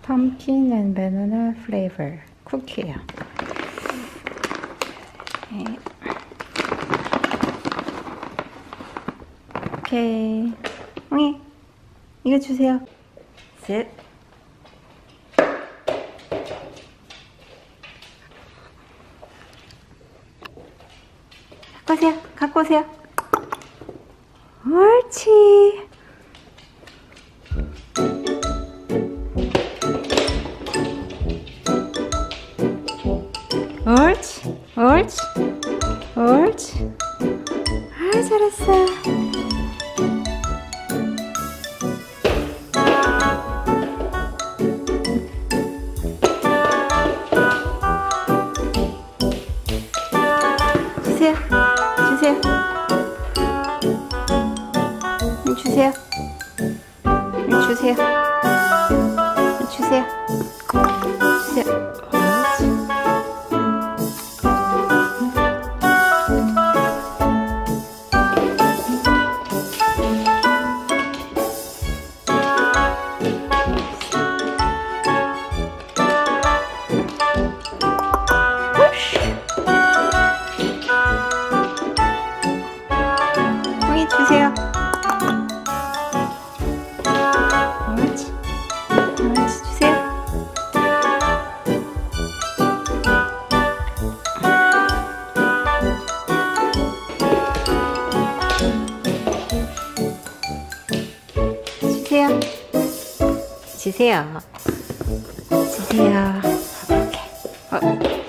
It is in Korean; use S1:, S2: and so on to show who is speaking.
S1: 펌킨 앤 바나나 플레이버 쿠키예요. 네. 오케이. 엉이 이거 주세요. 셋. 갖고 오세요. 갖고 오세요. 옳지. 옳지. 옳지. 옳지. 아, 잘했어. 주세요. 주세요. 주세요. 주세요. 주세요. 주세요. 엉이 주세요. 옳지. 옳지. 주세요. 주세요. 주세요. 주세요. 이렇게.